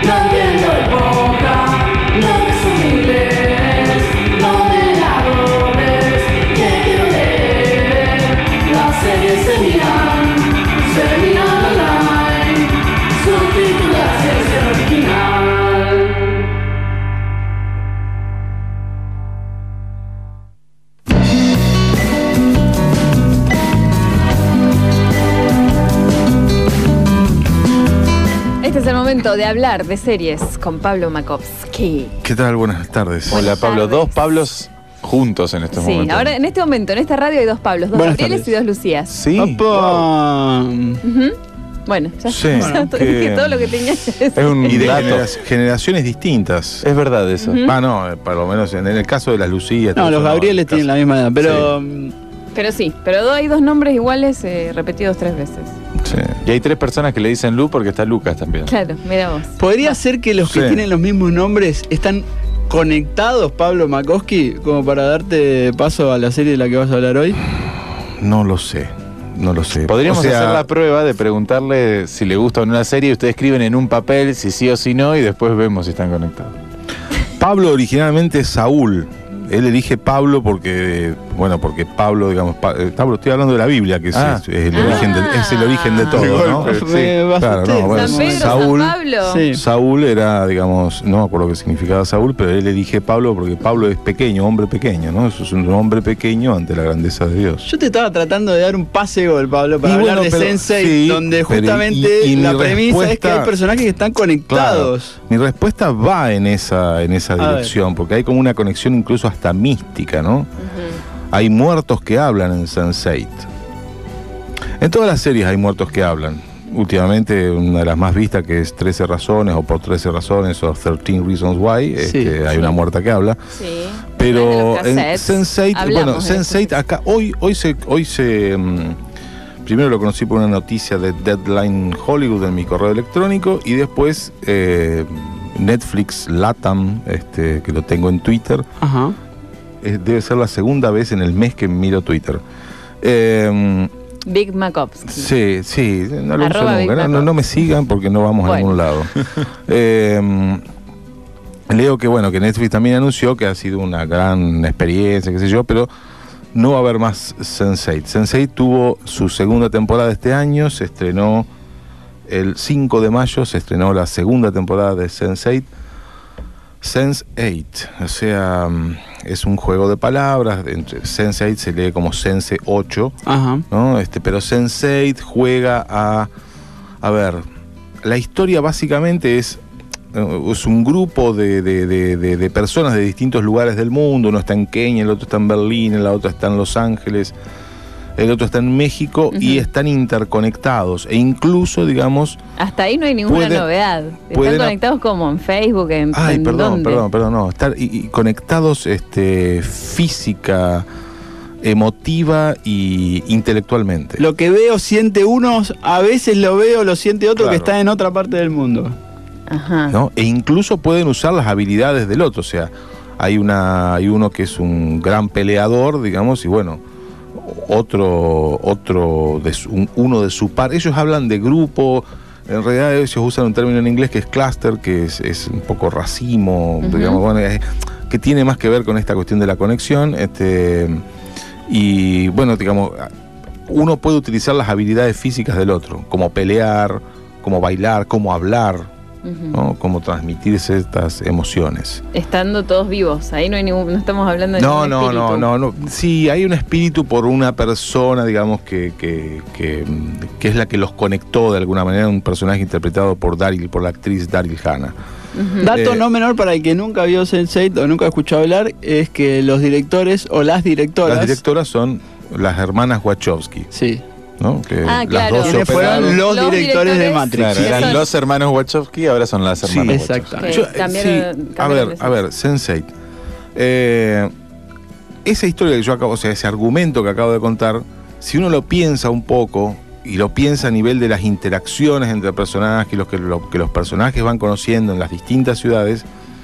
De hablar de series con Pablo Makovsky. ¿Qué tal? Buenas tardes. Hola Pablo, dos Pablos juntos en estos momentos. Sí, ahora en este momento, en esta radio hay dos Pablos, dos Gabrieles y dos Lucías. Sí. Bueno, ya sí, dije todo lo que tenía que decir. Es un y de generaciones distintas. Es verdad eso. No, por lo menos en el caso de las Lucías. No, los Gabrieles tienen la misma edad, pero... Sí. Pero hay dos nombres iguales repetidos 3 veces. Sí. Y hay 3 personas que le dicen Lu porque está Lucas también. Claro, mira vos. ¿Podría ser que los que tienen los mismos nombres están conectados, Pablo Makovsky, como para darte paso a la serie de la que vas a hablar hoy? No lo sé. Podríamos hacer la prueba de preguntarle si le gusta o no la serie. Ustedes escriben en un papel si sí o si no y después vemos si están conectados. Pablo originalmente es Saúl. Él elige Pablo porque Pablo, digamos, Pablo, estoy hablando de la Biblia, que es el origen de todo, ¿no? Sí. Claro, no, bueno, San Pedro, Saúl, San Pablo. Sí. Saúl era, digamos, no me acuerdo qué significaba Saúl, pero él elige Pablo porque Pablo es pequeño, hombre pequeño, ¿no? Eso es un hombre pequeño ante la grandeza de Dios. Yo te estaba tratando de dar un pase gol, Pablo, para hablar de Sense8, sí, donde justamente la premisa es que hay personajes que están conectados. Claro, mi respuesta va en esa dirección, porque hay como una conexión incluso hasta mística, ¿no? Hay muertos que hablan en Sense8. En todas las series hay muertos que hablan. Últimamente, una de las más vistas, que es 13 razones, o por 13 razones, o 13 Reasons Why, hay una muerta que habla. Sí. Pero en Sense8, acá, hoy se primero lo conocí por una noticia de Deadline Hollywood en mi correo electrónico, y después Netflix Latam, que lo tengo en Twitter. Ajá. Debe ser la segunda vez en el mes que miro Twitter. Big Makovsky. Sí, no lo uso nunca. No me sigan porque no vamos a ningún lado. Leo que Netflix también anunció que ha sido una gran experiencia, qué sé yo, pero no va a haber más Sense8. Sense8 tuvo su segunda temporada este año, se estrenó el 5 de mayo, se estrenó la segunda temporada de Sense8. Sense8, o sea, es un juego de palabras. Sense8 se lee como Sense8, ¿no? Pero Sense8 juega a ver, la historia básicamente es un grupo de personas de distintos lugares del mundo. Uno está en Kenia, el otro está en Berlín, el otro está en Los Ángeles, el otro está en México, y están interconectados, e incluso, digamos... Hasta ahí no hay ninguna novedad. Están conectados como en Facebook, perdón, no. Estar y conectados física, emotiva y intelectualmente. Lo que veo, siente uno, a veces lo siente otro, que está en otra parte del mundo. Ajá. ¿No? E incluso pueden usar las habilidades del otro, o sea, hay uno que es un gran peleador, digamos, y bueno... uno de su par. Ellos hablan de grupo. En realidad ellos usan un término en inglés que es cluster, que es un poco racimo, digamos, que tiene más que ver con esta cuestión de la conexión. Y bueno, digamos, uno puede utilizar las habilidades físicas del otro, como pelear, como bailar, como hablar, ¿no? Como transmitirse estas emociones. Estando todos vivos, ahí no estamos hablando de ningún espíritu. No. Sí, hay un espíritu por una persona, digamos, que es la que los conectó de alguna manera, un personaje interpretado por la actriz Daryl Hannah. Dato no menor para el que nunca vio Sense8 o nunca escuchó hablar, es que los directores o las directoras... Las directoras son las hermanas Wachowski. Sí. ¿No? Que claro. Quienes fueron los directores de Matrix. Claro, eran los hermanos Wachowski, ahora son las hermanas Wachowski. Exactamente. A ver, Sense8. Esa historia que yo acabo, o sea, ese argumento que acabo de contar, si uno lo piensa un poco, y lo piensa a nivel de las interacciones entre personajes, que los personajes van conociendo en las distintas ciudades,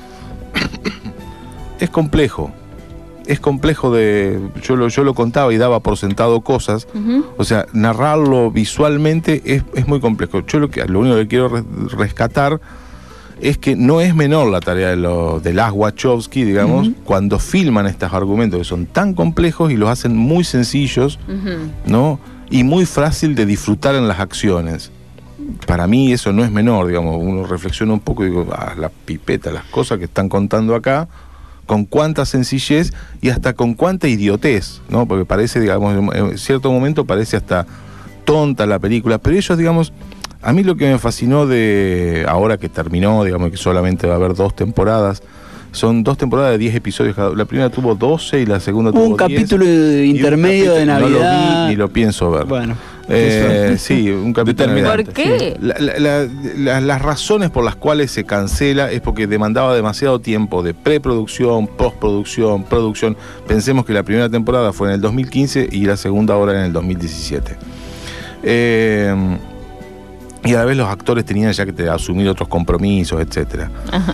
es complejo. Es complejo yo lo contaba y daba por sentado cosas. O sea, narrarlo visualmente es muy complejo. Yo lo único que quiero rescatar es que no es menor la tarea de las Wachowski, digamos, cuando filman estos argumentos que son tan complejos y los hacen muy sencillos, ¿no? Y muy fácil de disfrutar en las acciones. Para mí eso no es menor, digamos, uno reflexiona un poco y digo, la pipeta, las cosas que están contando acá, con cuánta sencillez y hasta con cuánta idiotez, ¿no? Porque parece, digamos, en cierto momento parece hasta tonta la película, pero ellos, digamos, a mí lo que me fascinó de ahora que terminó, digamos que solamente va a haber 2 temporadas, son 2 temporadas de 10 episodios, la primera tuvo 12 y la segunda tuvo 10. Un capítulo intermedio de Navidad. No lo vi ni lo pienso ver. Bueno. Sí, un capítulo de Navidad. ¿Por qué? Las razones por las cuales se cancela es porque demandaba demasiado tiempo de preproducción, postproducción, producción. Pensemos que la primera temporada fue en el 2015 y la segunda ahora en el 2017. Y a la vez los actores tenían ya que asumir otros compromisos, etcétera.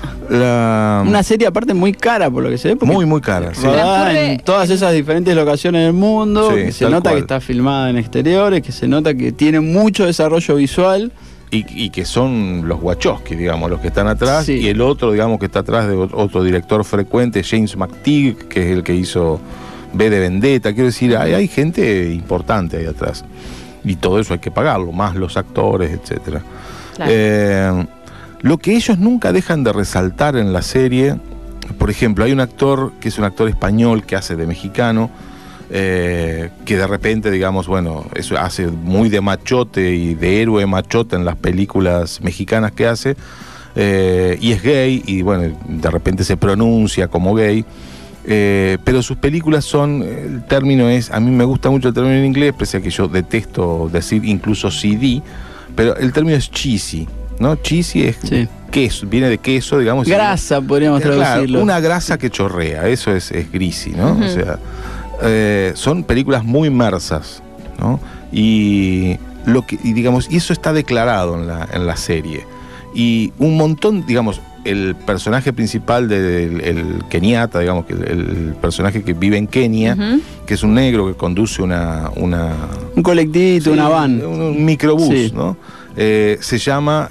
Una serie aparte muy cara por lo que se ve. Muy cara. Sí. En todas esas diferentes locaciones del mundo, Sí, que se nota que está filmada en exteriores, que se nota que tiene mucho desarrollo visual. Y que son los Wachowski, digamos, los que están atrás. Sí. Y el otro, digamos, que está atrás de otro director frecuente, James McTeague, que es el que hizo V de Vendetta. Quiero decir, hay gente importante ahí atrás. Y todo eso hay que pagarlo, más los actores, etcétera. Claro. Lo que ellos nunca dejan de resaltar en la serie, por ejemplo, hay un actor que es un actor español que hace de mexicano, que de repente, digamos, bueno, eso hace muy de machote y de héroe machote en las películas mexicanas que hace, y es gay, y bueno, de repente se pronuncia como gay. Pero sus películas son, el término es, a mí me gusta mucho el término en inglés, pese a que yo detesto decir incluso CD, pero el término es cheesy, ¿no? Cheesy es queso, viene de queso, digamos. Grasa, podríamos traducirlo. Claro, una grasa que chorrea, eso es greasy, ¿no? O sea, son películas muy mersas, ¿no? Y digamos, y eso está declarado en la serie. Y un montón, digamos, el personaje principal el keniata, digamos, que el personaje que vive en Kenia, que es un negro que conduce un colectivito, una van. Un microbús, ¿no? Se llama,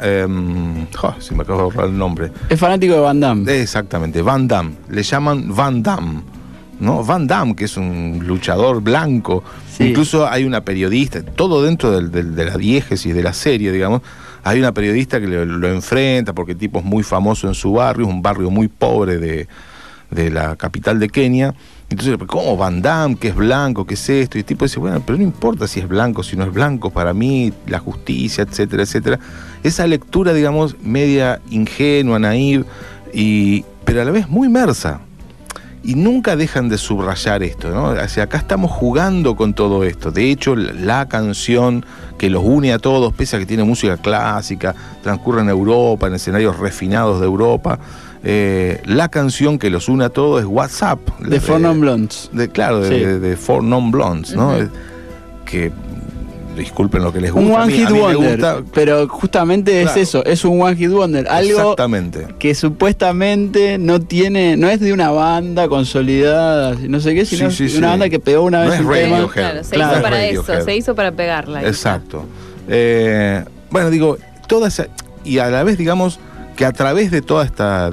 se me acaba de borrar el nombre. Es fanático de Van Damme. Exactamente, Van Damme. Le llaman Van Damme, ¿no? Van Damme, que es un luchador blanco. Sí. Incluso hay una periodista, todo dentro de la diégesis de la serie, digamos. Hay una periodista que lo enfrenta porque el tipo es muy famoso en su barrio, es un barrio muy pobre de la capital de Kenia. Entonces, ¿cómo Van Damme? ¿Qué es blanco? ¿Qué es esto? Y el tipo dice, bueno, pero no importa si es blanco, si no es blanco, para mí, la justicia, etcétera, etcétera. Esa lectura, digamos, media ingenua, naive, pero a la vez muy inmersa. Y nunca dejan de subrayar esto, ¿no? O sea, acá estamos jugando con todo esto. De hecho, la canción que los une a todos, pese a que tiene música clásica, transcurre en Europa, en escenarios refinados de Europa, la canción que los une a todos es WhatsApp. De Four Non Blondes. De Four Non Blondes, ¿no? Que, disculpen lo que les gusta. Un One Hit Wonder, pero justamente es eso, es un One Hit Wonder. Algo que supuestamente no es de una banda consolidada, no sé qué, sino de una banda que pegó una vez un tema. Claro, se hizo para eso, se hizo para pegarla. Exacto. Bueno, digo, toda esa, y a la vez, digamos, que a través de toda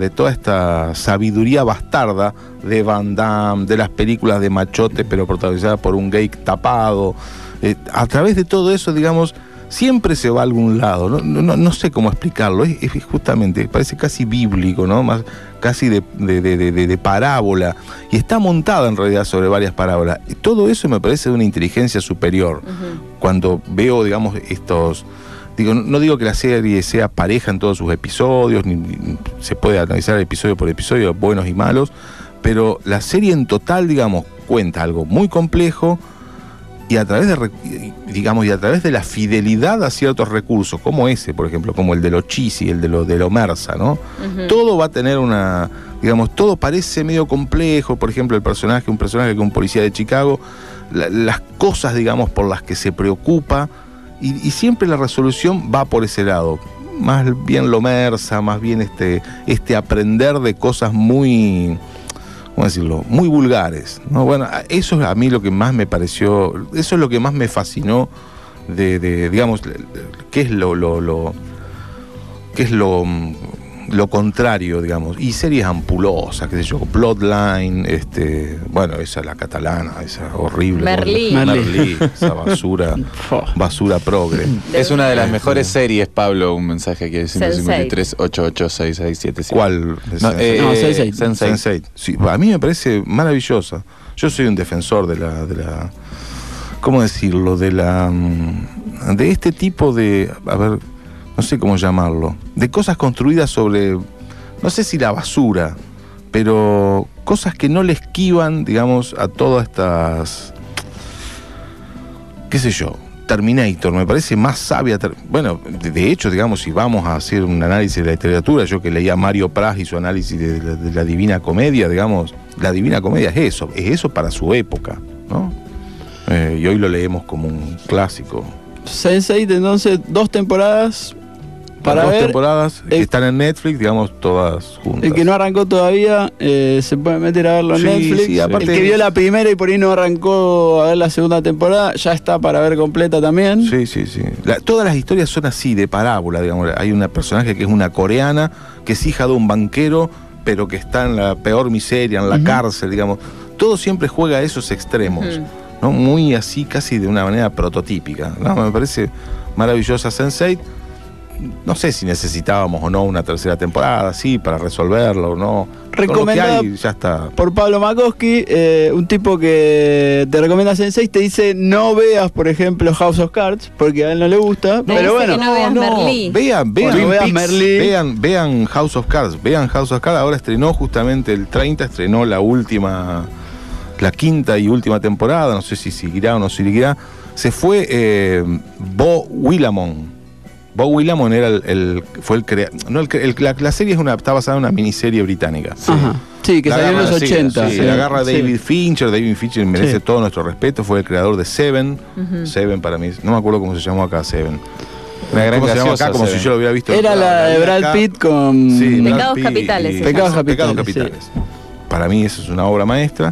esta sabiduría bastarda de Van Damme, de las películas de machote pero protagonizadas por un gay tapado, a través de todo eso, digamos, siempre se va a algún lado. No sé cómo explicarlo, es justamente, parece casi bíblico, ¿no? Más casi de parábola, y está montada en realidad sobre varias parábolas. Y todo eso me parece de una inteligencia superior. Cuando veo, digamos, no digo que la serie sea pareja en todos sus episodios, ni se puede analizar episodio por episodio, buenos y malos, pero la serie en total, digamos, cuenta algo muy complejo, y a través de la fidelidad a ciertos recursos, como ese, por ejemplo, como el de lo cheesy, el de lo mersa, ¿no? Todo va a tener todo parece medio complejo. Por ejemplo, un personaje que es un policía de Chicago, las cosas, digamos, por las que se preocupa, y siempre la resolución va por ese lado, más bien lo mersa, más bien este aprender de cosas muy, ¿cómo decirlo?, muy vulgares, ¿no? Bueno, eso es a mí lo que más me pareció, eso es lo que más me fascinó digamos, qué es lo lo contrario, digamos. Y series ampulosas, qué sé yo, Bloodline, bueno, esa la catalana, esa horrible. Merlí, esa basura progre. Es una de las mejores series, Pablo, un mensaje aquí de 153-886677. ¿Cuál? No, Sense8. Sí, a mí me parece maravillosa. Yo soy un defensor de la ¿cómo decirlo? De este tipo de, a ver, no sé cómo llamarlo, de cosas construidas sobre, no sé si la basura, pero cosas que no le esquivan, digamos, a todas estas, qué sé yo, Terminator, me parece más sabia. Bueno, de hecho, digamos, si vamos a hacer un análisis de la literatura, yo que leía a Mario Praz y su análisis de la Divina Comedia, digamos, la Divina Comedia es eso para su época, ¿no? Y hoy lo leemos como un clásico. Sense8, entonces, 2 temporadas para ver. 2 temporadas que están en Netflix, digamos, todas juntas. El que no arrancó todavía se puede meter a verlo en Netflix. Sí, aparte, el que vio la primera y por ahí no arrancó a ver la segunda temporada, ya está para ver completa también. Sí. Todas las historias son así, de parábola, digamos. Hay una personaje que es una coreana, que es hija de un banquero, pero que está en la peor miseria, en la cárcel, digamos. Todo siempre juega a esos extremos, ¿no? Muy así, casi de una manera prototípica, ¿no? Me parece maravillosa Sense8. No sé si necesitábamos o no una tercera temporada, sí, para resolverlo o no. Recomendada ya está. Por Pablo Makoski, un tipo que te recomienda Sense8, te dice no veas, por ejemplo, House of Cards, porque a él no le gusta, pero bueno. No veas Merlí. Vean House of Cards, ahora estrenó justamente el 30, estrenó la quinta y última temporada, no sé si seguirá o no seguirá. Se fue Bo Willamon. Bo Willamon era fue el creador. No, la serie está basada en una miniserie británica. Sí, sí, que salió en los 80. Sí, la agarra David Fincher. David Fincher merece todo nuestro respeto. Fue el creador de Seven. Seven para mí, no me acuerdo cómo se llamó acá Seven. ¿Cómo se llama acá? Como si yo lo hubiera visto. Era la de Brad Pitt con Pecados Capitales. Pecados Capitales. Para mí eso es una obra maestra.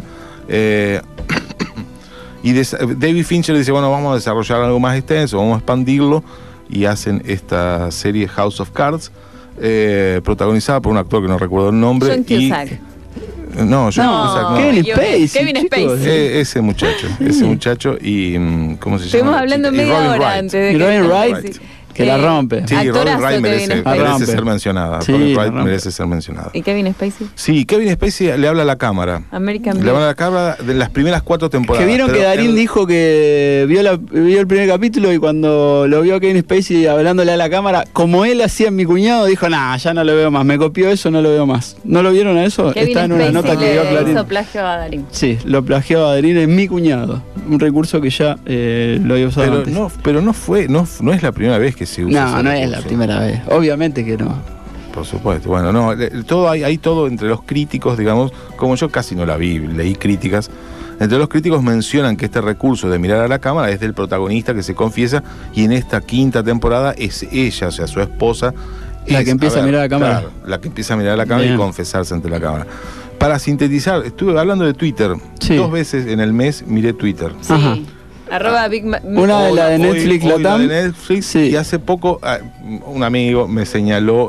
Y David Fincher dice, bueno, vamos a desarrollar algo más extenso, vamos a expandirlo. Y hacen esta serie House of Cards, protagonizada por un actor que no recuerdo el nombre. John Cusack. No, Kevin Spacey. Ese muchacho y ¿cómo se llama? Estuvimos hablando media hora antes de que Robin Wright. Que la rompe. Sí, Robin Wright merece ser mencionada. Robin Wright merece ser mencionada. ¿Y Kevin Spacey? Sí, Kevin Spacey le habla a la cámara. Le habla a la cámara de las primeras 4 temporadas. Que vieron que Darín dijo que vio el primer capítulo y cuando lo vio a Kevin Spacey hablándole a la cámara, como él hacía en Mi Cuñado, dijo, nah, ya no lo veo más. Me copió eso, no lo veo más. ¿No lo vieron a eso? Kevin Está en una nota que dio Clarín. Hizo plagio a Darín. Sí, lo plagió a Darín en Mi Cuñado. Un recurso que ya lo había usado antes. Pero no es la primera vez que se usa. No es la primera vez, obviamente que no. Por supuesto, bueno, no, hay todo entre los críticos, digamos, como yo casi no la vi, leí críticas, entre los críticos mencionan que este recurso de mirar a la cámara es del protagonista que se confiesa, y en esta 5ª temporada es ella, o sea, su esposa, la que empieza a mirar a la cámara. Claro, la que empieza a mirar a la cámara y confesarse ante la cámara. Para sintetizar, estuve hablando de Twitter, 2 veces en el mes miré Twitter. Sí. Ajá. Una de la de Netflix, la de Netflix, sí. Y hace poco un amigo me señaló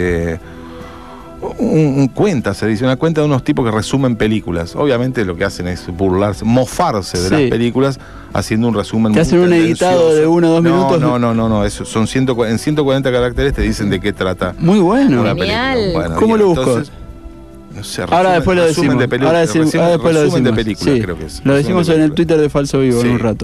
una cuenta de unos tipos que resumen películas. Obviamente lo que hacen es burlarse, mofarse de las películas, haciendo un resumen. Te hacen un editado de 1 o 2 minutos. No, eso son 140 caracteres, te dicen de qué trata. Muy bueno. Una película. Bueno, ¿cómo lo busco? No sé, ahora después lo decimos. Después lo decimos. De película, sí. Creo que es. Lo decimos en el Twitter de Falso Vivo en un rato.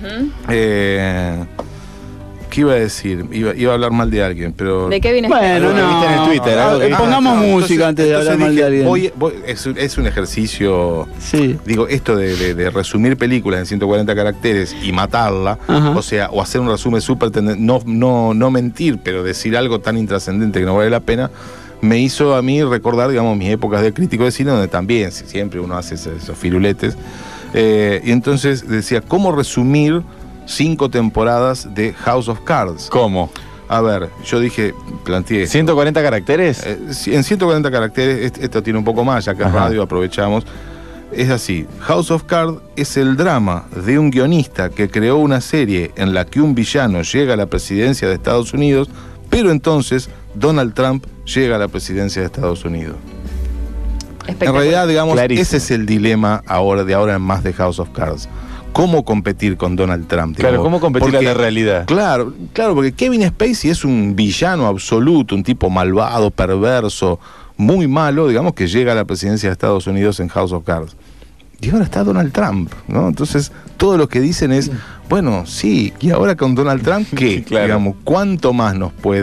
¿Qué iba a decir? Iba a hablar mal de alguien, pero... ¿De Kevin Spacey? Bueno, no. ¿Viste en el Twitter? Pongamos música antes de hablar mal de alguien. Es un ejercicio... Sí. Digo, esto de resumir películas en 140 caracteres y matarla, o hacer un resumen súper... No mentir, pero decir algo tan intrascendente que no vale la pena... Me hizo a mí recordar, digamos, mis épocas de crítico de cine, donde también siempre uno hace esos firuletes. Y entonces decía, ¿cómo resumir 5 temporadas de House of Cards? ¿Cómo? A ver, yo planteé... ¿140 caracteres? En 140 caracteres, esto tiene un poco más, ya que es radio, aprovechamos. Es así, House of Cards es el drama de un guionista que creó una serie en la que un villano llega a la presidencia de Estados Unidos, pero entonces Donald Trump llega a la presidencia de Estados Unidos. En realidad, digamos, clarísimo. Ese es el dilema de ahora en más de House of Cards. ¿Cómo competir con Donald Trump? Claro, ¿cómo competir a la realidad? Claro, porque Kevin Spacey es un villano absoluto, un tipo malvado, perverso, muy malo, digamos, que llega a la presidencia de Estados Unidos en House of Cards. Y ahora está Donald Trump, ¿no? Entonces, todo lo que dicen es, bueno, sí, y ahora con Donald Trump, ¿qué? Claro. Digamos, ¿cuánto más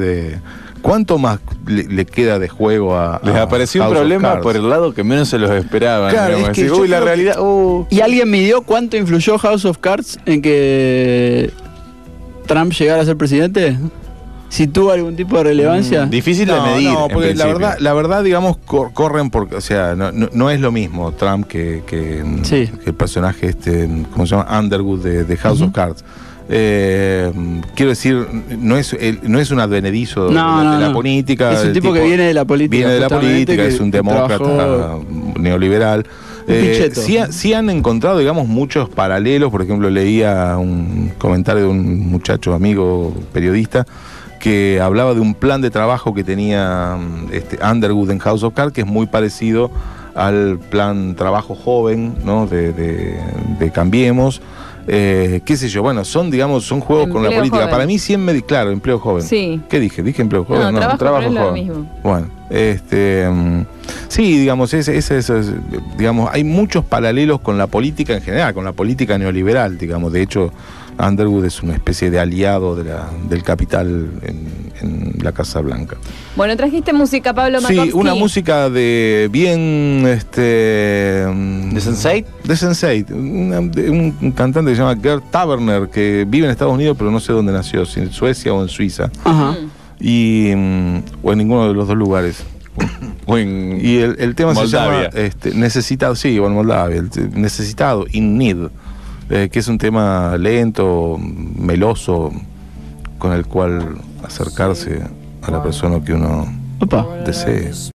le queda de juego a Les apareció un problema por el lado que menos se los esperaban. Claro, es que la realidad... ¿Y alguien midió cuánto influyó House of Cards en que Trump llegara a ser presidente? ¿Si tuvo algún tipo de relevancia? Difícil de medir. No, porque la verdad, digamos, corren porque, o sea, no es lo mismo Trump que el personaje ¿cómo se llama? Underwood de House of Cards. Quiero decir, no es un advenedizo de la política. Es un tipo que viene de la política. Viene de la política, es un demócrata neoliberal. Sí han encontrado, digamos, muchos paralelos. Por ejemplo, leía un comentario de un muchacho amigo periodista que hablaba de un plan de trabajo que tenía Underwood en House of Cards, que es muy parecido al plan trabajo joven, ¿no? de Cambiemos. Qué sé yo, bueno, son juegos con la política. Joven. Para mí siempre, claro, empleo joven. Sí. ¿Qué dije? ¿Dije empleo joven? No, trabajo joven. Lo mismo. Bueno, sí, digamos, digamos, hay muchos paralelos con la política en general, con la política neoliberal, digamos. De hecho, Underwood es una especie de aliado del capital en la Casa Blanca. Bueno, trajiste música, Pablo Makovsky. Sí, una música de bien... ¿De Sense8? De Sense8, un cantante que se llama Gert Taberner, que vive en Estados Unidos, pero no sé dónde nació, si en Suecia o en Suiza. Ajá. O en ninguno de los dos lugares. Y el tema Moldavia. se llama Necesitado, sí, o en Moldavia, Necesitado, In Need. Que es un tema lento, meloso, con el cual acercarse a la persona que uno desee.